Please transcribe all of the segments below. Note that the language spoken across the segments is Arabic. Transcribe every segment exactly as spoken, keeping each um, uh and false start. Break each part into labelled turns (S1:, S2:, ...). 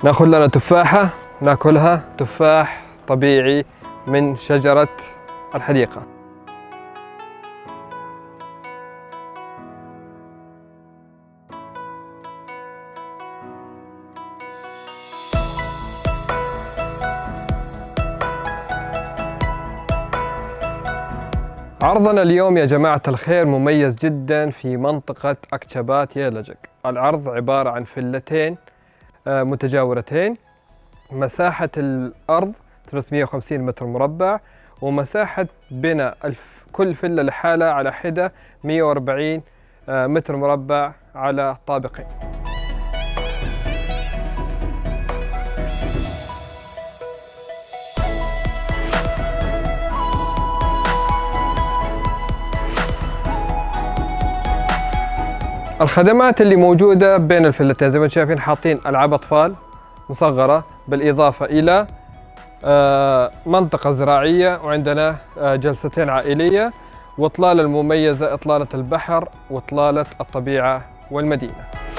S1: ناخذ لنا تفاحة ناكلها، تفاح طبيعي من شجرة الحديقة. عرضنا اليوم يا جماعة الخير مميز جدا في منطقة أكتشبات يالجك. العرض عبارة عن فلتين متجاورتين، مساحة الأرض ثلاثمئة وخمسين متر مربع، ومساحة بناء كل فلة لحالة على حدة مئة وأربعين متر مربع على طابقين. الخدمات اللي موجودة بين الفلتين زي ما انتم شايفين، حاطين ألعاب أطفال مصغرة، بالإضافة إلى منطقة زراعية، وعندنا جلستين عائلية، وإطلالة المميزة إطلالة البحر وإطلالة الطبيعة والمدينة.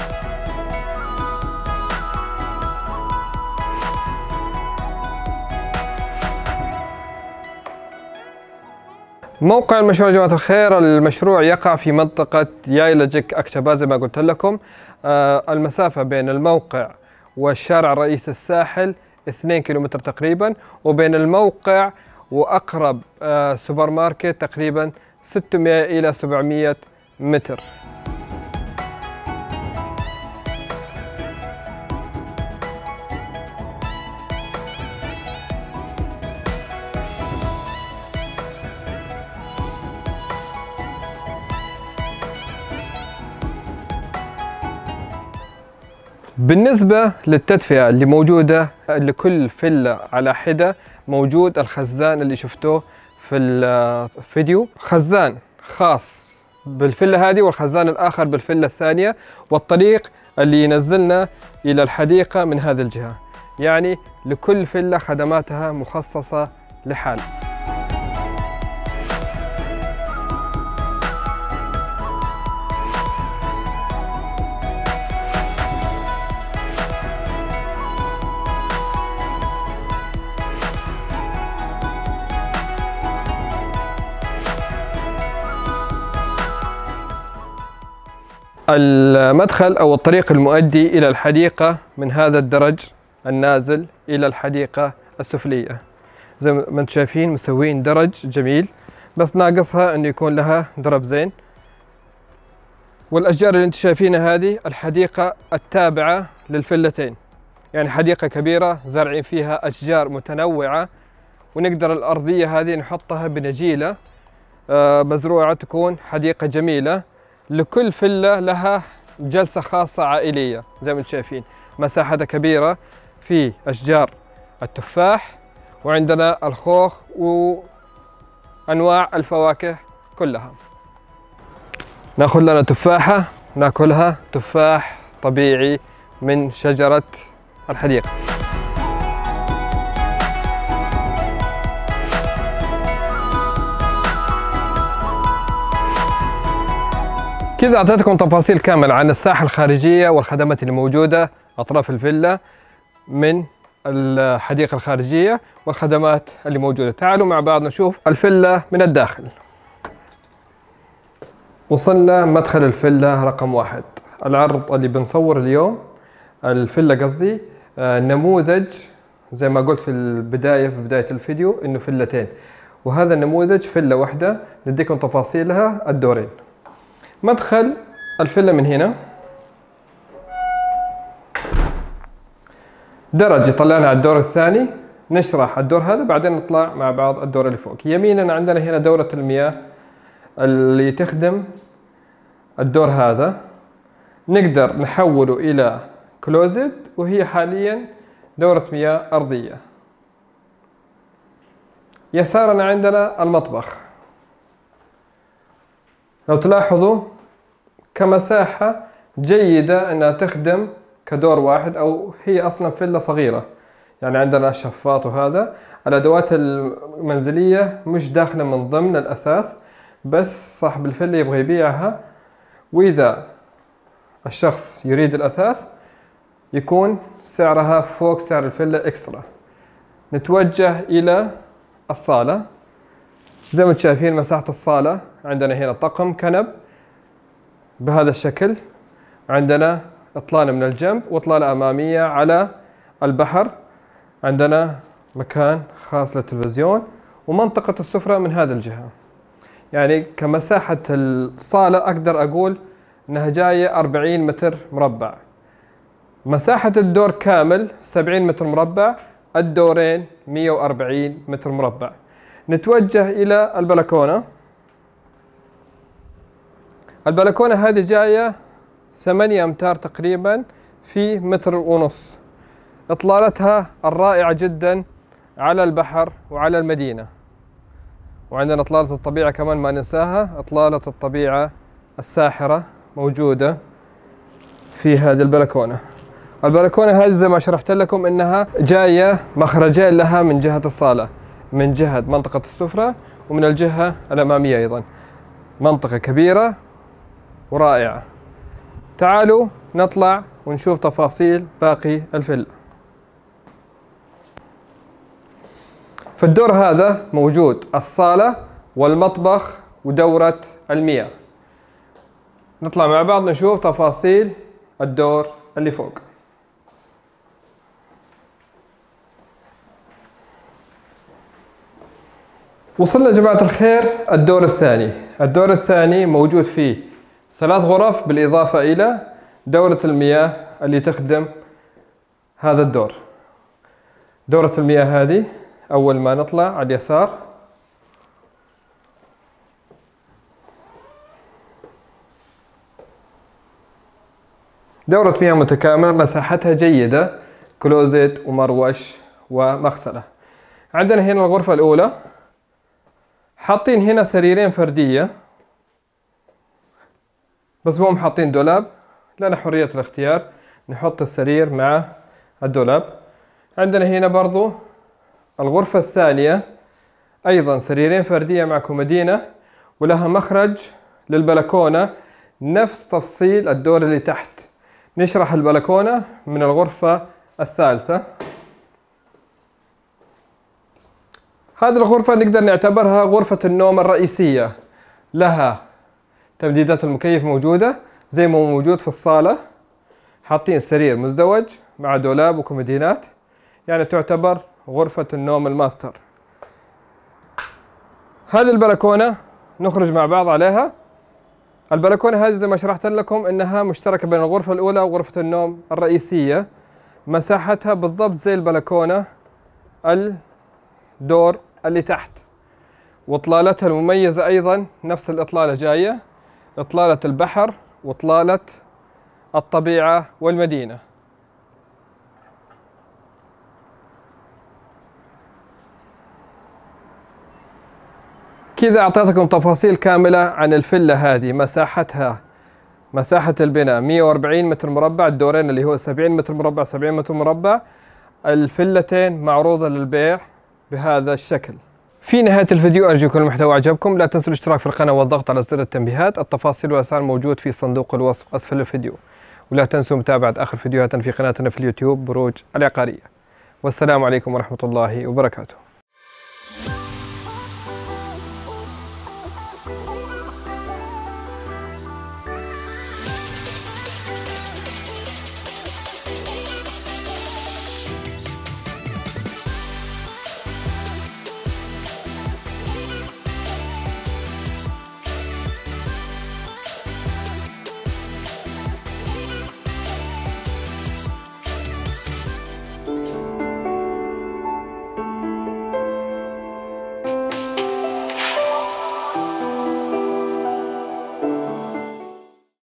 S1: موقع المشروع يا جماعة الخير، المشروع يقع في منطقة يايلجك أكتشبات زي ما قلت لكم. المسافة بين الموقع والشارع الرئيسي الساحل اثنين كيلومتر تقريبا، وبين الموقع وأقرب سوبر ماركت تقريبا ستمئة إلى سبعمئة متر. بالنسبة للتدفئة اللي موجودة لكل فلة على حدة، موجود الخزان اللي شفتوه في الفيديو، خزان خاص بالفلة هذه والخزان الآخر بالفلة الثانية، والطريق اللي ينزلنا إلى الحديقة من هذه الجهة، يعني لكل فلة خدماتها مخصصة لحالها. المدخل أو الطريق المؤدي إلى الحديقة من هذا الدرج النازل إلى الحديقة السفلية. زي ما انتم شايفين مسوين درج جميل، بس ناقصها أن يكون لها درب زين. والأشجار اللي انتم شايفينها هذه الحديقة التابعة للفلتين، يعني حديقة كبيرة زارعين فيها أشجار متنوعة، ونقدر الأرضية هذه نحطها بنجيلة مزروعة، تكون حديقة جميلة. لكل فلة لها جلسة خاصة عائلية زي ما انتم شايفين، مساحتها كبيرة، في أشجار التفاح، وعندنا الخوخ وأنواع الفواكه كلها. ناخذ لنا تفاحة ناكلها، تفاح طبيعي من شجرة الحديقة. كذا أعطيتكم تفاصيل كاملة عن الساحة الخارجية والخدمات اللي موجودة أطراف الفيلا من الحديقة الخارجية والخدمات اللي موجودة. تعالوا مع بعض نشوف الفيلا من الداخل. وصلنا مدخل الفيلا رقم واحد. العرض اللي بنصور اليوم، الفيلا قصدي، نموذج زي ما قلت في البداية في بداية الفيديو إنه فيلتين، وهذا النموذج فيلا واحدة. نديكم تفاصيلها الدورين. مدخل الفيلا من هنا، درج يطلعنا على الدور الثاني، نشرح الدور هذا بعدين نطلع مع بعض الدور اللي فوق. يمينا عندنا هنا دورة المياه اللي تخدم الدور هذا، نقدر نحوله إلى كلوزت، وهي حاليا دورة مياه أرضية. يسارنا عندنا المطبخ. لو تلاحظوا كمساحة جيدة أنها تخدم كدور واحد، أو هي أصلا فيلا صغيرة، يعني عندنا شفاط وهذا. الأدوات المنزلية مش داخلة من ضمن الأثاث، بس صاحب الفيلا يبغى يبيعها، وإذا الشخص يريد الأثاث يكون سعرها فوق سعر الفيلا إكسترا. نتوجه إلى الصالة. زي ما انتم شايفين مساحة الصالة، عندنا هنا طقم كنب بهذا الشكل، عندنا إطلالة من الجنب وإطلالة أمامية على البحر، عندنا مكان خاص للتلفزيون، ومنطقة السفرة من هذه الجهة. يعني كمساحة الصالة أقدر أقول أنها جاية أربعين متر مربع. مساحة الدور كامل سبعين متر مربع، الدورين مئة وأربعين متر مربع. نتوجه إلى البلكونة. البلكونة هذه جاية ثمانية أمتار تقريبا في متر ونص. إطلالتها الرائعة جدا على البحر وعلى المدينة. وعندنا إطلالة الطبيعة كمان ما ننساها، إطلالة الطبيعة الساحرة موجودة في هذه البلكونة. البلكونة هذه زي ما شرحت لكم إنها جاية مخرجين لها من جهة الصالة، من جهة منطقة السفرة ومن الجهة الأمامية أيضا. منطقة كبيرة ورائعة. تعالوا نطلع ونشوف تفاصيل باقي الفيلا. في الدور هذا موجود الصالة والمطبخ ودورة المياه. نطلع مع بعض نشوف تفاصيل الدور اللي فوق. وصلنا يا جماعة الخير الدور الثاني. الدور الثاني موجود فيه ثلاث غرف بالإضافة إلى دورة المياه اللي تخدم هذا الدور. دورة المياه هذه أول ما نطلع على اليسار، دورة مياه متكاملة مساحتها جيدة، كلوزت ومروش ومغسلة. عندنا هنا الغرفة الأولى، حاطين هنا سريرين فردية بس مو حاطين دولاب، لنا حرية الاختيار نحط السرير مع الدولاب. عندنا هنا برضو الغرفة الثانية أيضا سريرين فردية مع كومودينة، ولها مخرج للبلكونة نفس تفصيل الدور اللي تحت. نشرح البلكونة من الغرفة الثالثة. هذه الغرفة نقدر نعتبرها غرفة النوم الرئيسية، لها تمديدات المكيف موجودة زي ما موجود في الصالة، حاطين سرير مزدوج مع دولاب وكومودينات، يعني تعتبر غرفة النوم الماستر. هذه البلكونة نخرج مع بعض عليها. البلكونة هذه زي ما شرحت لكم انها مشتركة بين الغرفة الاولى وغرفة النوم الرئيسية. مساحتها بالضبط زي البلكونة الدور اللي تحت، واطلالتها المميزة ايضا نفس الاطلالة جاية، اطلالة البحر واطلالة الطبيعة والمدينة. كذا أعطيتكم تفاصيل كاملة عن الفيلا هذه. مساحتها مساحة البناء مئة وأربعين متر مربع، الدورين اللي هو سبعين متر مربع سبعين متر مربع. الفيلتين معروضة للبيع بهذا الشكل. في نهاية الفيديو أرجو يكون المحتوى عجبكم، لا تنسوا الاشتراك في القناة والضغط على زر التنبيهات. التفاصيل والأسعار موجود في صندوق الوصف أسفل الفيديو، ولا تنسوا متابعة آخر فيديوهاتنا في قناتنا في اليوتيوب بروج العقارية. والسلام عليكم ورحمة الله وبركاته.